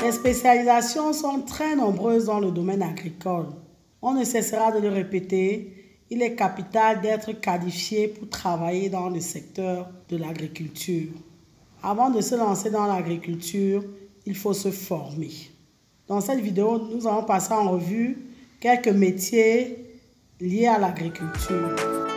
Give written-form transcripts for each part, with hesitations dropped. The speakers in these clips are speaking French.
Les spécialisations sont très nombreuses dans le domaine agricole. On ne cessera de le répéter, il est capital d'être qualifié pour travailler dans le secteur de l'agriculture. Avant de se lancer dans l'agriculture, il faut se former. Dans cette vidéo, nous allons passer en revue quelques métiers liés à l'agriculture.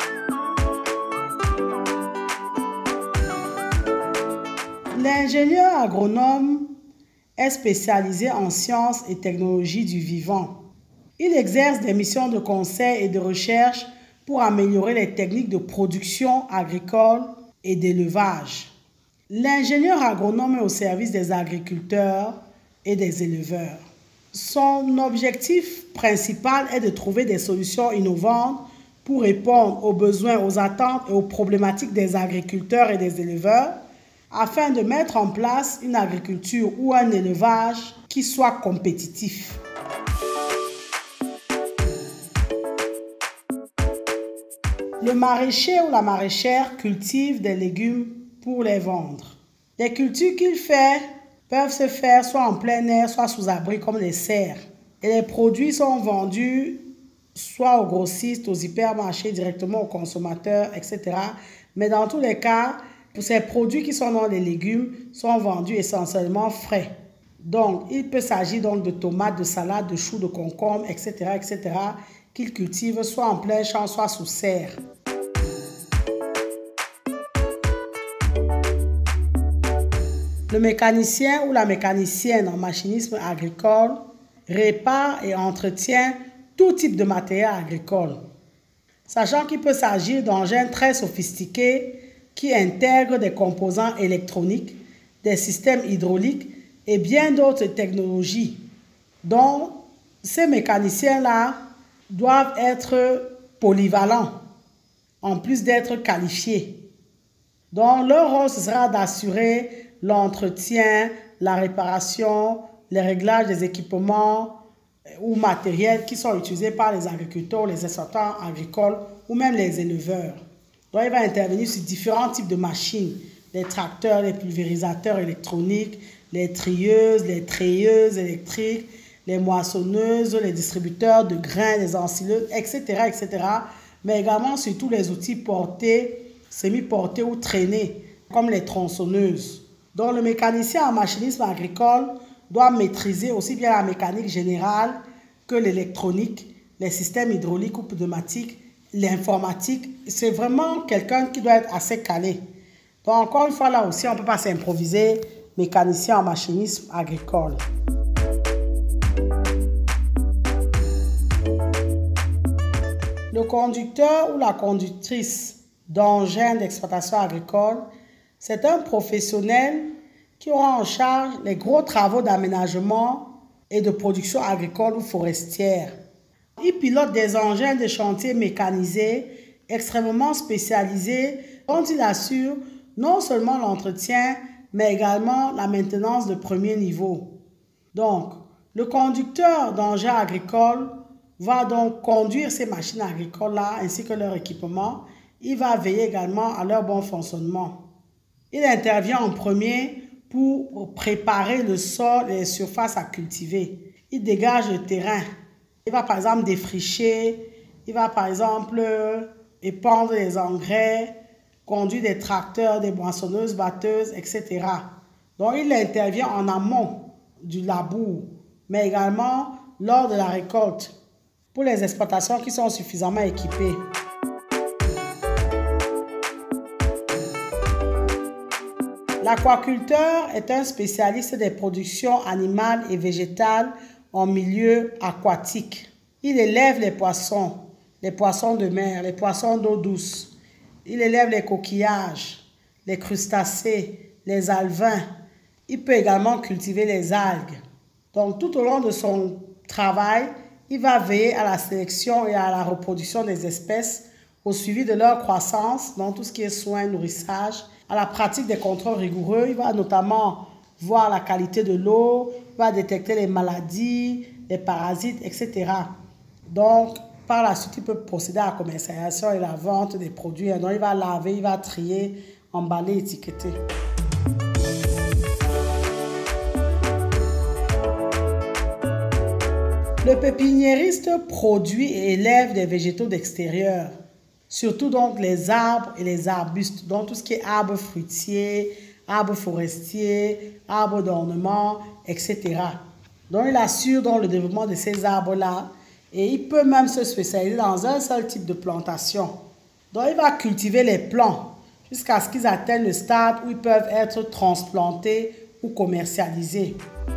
L'ingénieur agronome est spécialisé en sciences et technologies du vivant. Il exerce des missions de conseil et de recherche pour améliorer les techniques de production agricole et d'élevage. L'ingénieur agronome est au service des agriculteurs et des éleveurs. Son objectif principal est de trouver des solutions innovantes pour répondre aux besoins, aux attentes et aux problématiques des agriculteurs et des éleveurs afin de mettre en place une agriculture ou un élevage qui soit compétitif. Le maraîcher ou la maraîchère cultive des légumes pour les vendre. Les cultures qu'il fait peuvent se faire soit en plein air, soit sous abri comme les serres. Et les produits sont vendus soit aux grossistes, aux hypermarchés, directement aux consommateurs, etc. Mais dans tous les cas, ces produits qui sont dans les légumes sont vendus essentiellement frais. Donc, il peut s'agir donc de tomates, de salades, de choux, de concombres, etc., qu'ils cultivent soit en plein champ, soit sous serre. Le mécanicien ou la mécanicienne en machinisme agricole répare et entretient tout type de matériel agricole, sachant qu'il peut s'agir d'engins très sophistiqués qui intègrent des composants électroniques, des systèmes hydrauliques et bien d'autres technologies. Donc, ces mécaniciens-là doivent être polyvalents, en plus d'être qualifiés. Donc, leur rôle, ce sera d'assurer l'entretien, la réparation, les réglages des équipements ou matériels qui sont utilisés par les agriculteurs, les exploitants agricoles ou même les éleveurs. Donc, il va intervenir sur différents types de machines, les tracteurs, les pulvérisateurs électroniques, les trieuses, les trayeuses électriques, les moissonneuses, les distributeurs de grains, les ensileuses, etc., mais également sur tous les outils portés, semi-portés ou traînés, comme les tronçonneuses. Donc, le mécanicien en machinisme agricole doit maîtriser aussi bien la mécanique générale que l'électronique, les systèmes hydrauliques ou pneumatiques, l'informatique. C'est vraiment quelqu'un qui doit être assez calé. Donc, encore une fois, là aussi, on ne peut pas s'improviser mécanicien en machinisme agricole. Le conducteur ou la conductrice d'engins d'exploitation agricole, c'est un professionnel qui aura en charge les gros travaux d'aménagement et de production agricole ou forestière. Il pilote des engins de chantier mécanisés extrêmement spécialisés dont il assure non seulement l'entretien, mais également la maintenance de premier niveau. Donc, le conducteur d'engins agricoles va donc conduire ces machines agricoles-là ainsi que leur équipement. Il va veiller également à leur bon fonctionnement. Il intervient en premier pour préparer le sol et les surfaces à cultiver. Il dégage le terrain. Il va par exemple défricher, il va par exemple épandre les engrais, conduire des tracteurs, des moissonneuses, batteuses, etc. Donc il intervient en amont du labour, mais également lors de la récolte pour les exploitations qui sont suffisamment équipées. L'aquaculteur est un spécialiste des productions animales et végétales en milieu aquatique. Il élève les poissons de mer, les poissons d'eau douce. Il élève les coquillages, les crustacés, les alevins. Il peut également cultiver les algues. Donc, tout au long de son travail, il va veiller à la sélection et à la reproduction des espèces, au suivi de leur croissance, dans tout ce qui est soins, nourrissage, à la pratique des contrôles rigoureux. Il va notamment voir la qualité de l'eau, il va détecter les maladies, les parasites, etc. Donc, par la suite, il peut procéder à la commercialisation et la vente des produits. Donc, il va laver, il va trier, emballer, étiqueter. Le pépiniériste produit et élève des végétaux d'extérieur, surtout donc les arbres et les arbustes, donc tout ce qui est arbres fruitiers, arbres forestiers, arbres d'ornement, etc. Donc il assure donc le développement de ces arbres-là et il peut même se spécialiser dans un seul type de plantation. Donc il va cultiver les plants jusqu'à ce qu'ils atteignent le stade où ils peuvent être transplantés ou commercialisés.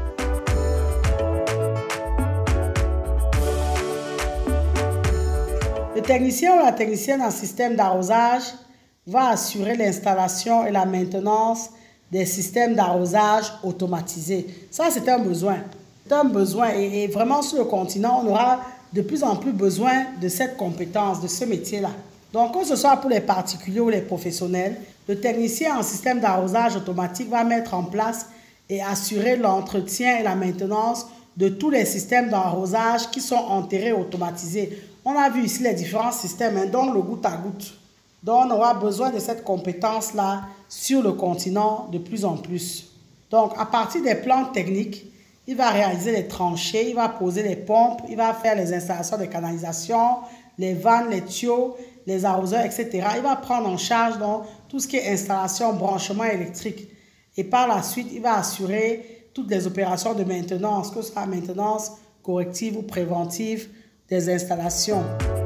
Le technicien ou la technicienne en système d'arrosage va assurer l'installation et la maintenance des systèmes d'arrosage automatisés. Ça, c'est un besoin. C'est un besoin et vraiment sur le continent, on aura de plus en plus besoin de cette compétence, de ce métier-là. Donc, que ce soit pour les particuliers ou les professionnels, le technicien en système d'arrosage automatique va mettre en place et assurer l'entretien et la maintenance de tous les systèmes d'arrosage qui sont enterrés et automatisés. On a vu ici les différents systèmes, dont le goutte à goutte. Donc, on aura besoin de cette compétence-là sur le continent de plus en plus. Donc, à partir des plans techniques, il va réaliser les tranchées, il va poser les pompes, il va faire les installations de canalisation, les vannes, les tuyaux, les arroseurs, etc. Il va prendre en charge donc, tout ce qui est installation, branchement électrique. Et par la suite, il va assurer toutes les opérations de maintenance, que ce soit maintenance corrective ou préventive des installations.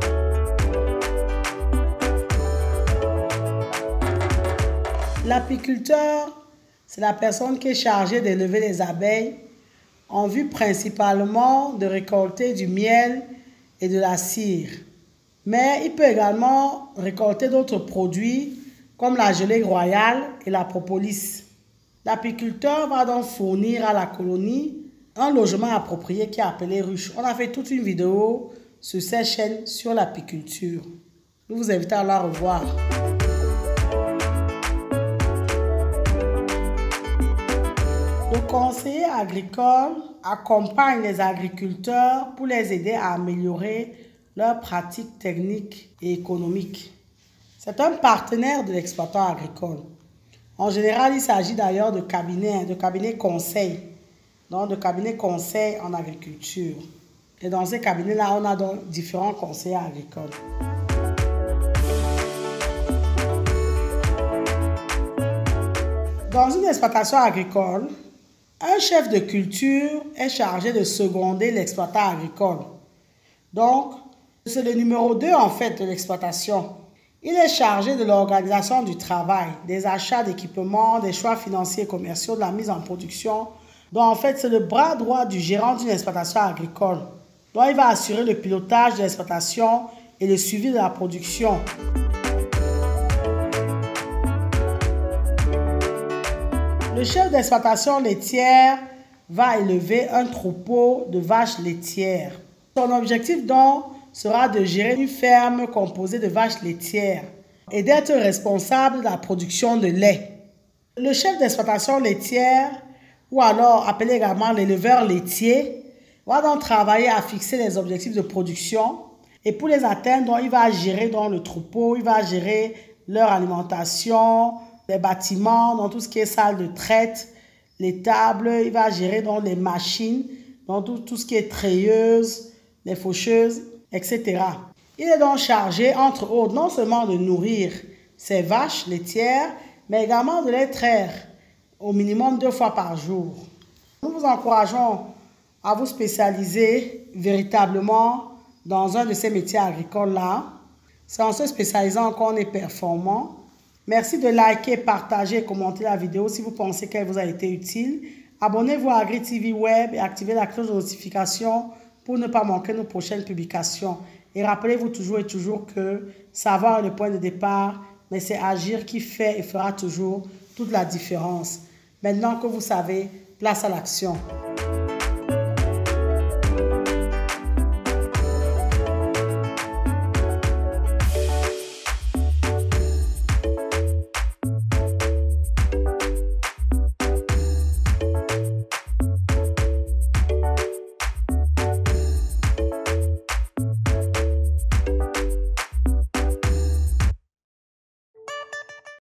L'apiculteur, c'est la personne qui est chargée d'élever les abeilles en vue principalement de récolter du miel et de la cire. Mais il peut également récolter d'autres produits comme la gelée royale et la propolis. L'apiculteur va donc fournir à la colonie un logement approprié qui est appelé ruche. On a fait toute une vidéo sur cette chaîne sur l'apiculture. Je vous invite à la revoir. Le conseiller agricole accompagne les agriculteurs pour les aider à améliorer leurs pratiques techniques et économiques. C'est un partenaire de l'exploitant agricole. En général, il s'agit d'ailleurs de cabinets conseils, donc de cabinets conseils en agriculture. Et dans ces cabinets-là, on a donc différents conseillers agricoles. Dans une exploitation agricole, un chef de culture est chargé de seconder l'exploitant agricole. Donc, c'est le numéro 2 en fait de l'exploitation. Il est chargé de l'organisation du travail, des achats d'équipements, des choix financiers et commerciaux, de la mise en production. Donc, en fait, c'est le bras droit du gérant d'une exploitation agricole. Donc, il va assurer le pilotage de l'exploitation et le suivi de la production. Le chef d'exploitation laitière va élever un troupeau de vaches laitières. Son objectif donc sera de gérer une ferme composée de vaches laitières et d'être responsable de la production de lait. Le chef d'exploitation laitière, ou alors appelé également l'éleveur laitier, va donc travailler à fixer les objectifs de production et pour les atteindre, donc, il va gérer donc, le troupeau, il va gérer leur alimentation, les bâtiments, dans tout ce qui est salle de traite, les tables, il va gérer donc, les machines, dans tout ce qui est treilleuse, les faucheuses, etc. Il est donc chargé, entre autres, non seulement de nourrir ces vaches laitières, mais également de les traire au minimum 2 fois par jour. Nous vous encourageons à vous spécialiser véritablement dans un de ces métiers agricoles-là. C'est en se spécialisant qu'on est performant. Merci de liker, partager et commenter la vidéo si vous pensez qu'elle vous a été utile. Abonnez-vous à Agri TV Web et activez la cloche de notification pour ne pas manquer nos prochaines publications. Et rappelez-vous toujours et toujours que savoir est le point de départ, mais c'est agir qui fait et fera toujours toute la différence. Maintenant que vous savez, place à l'action.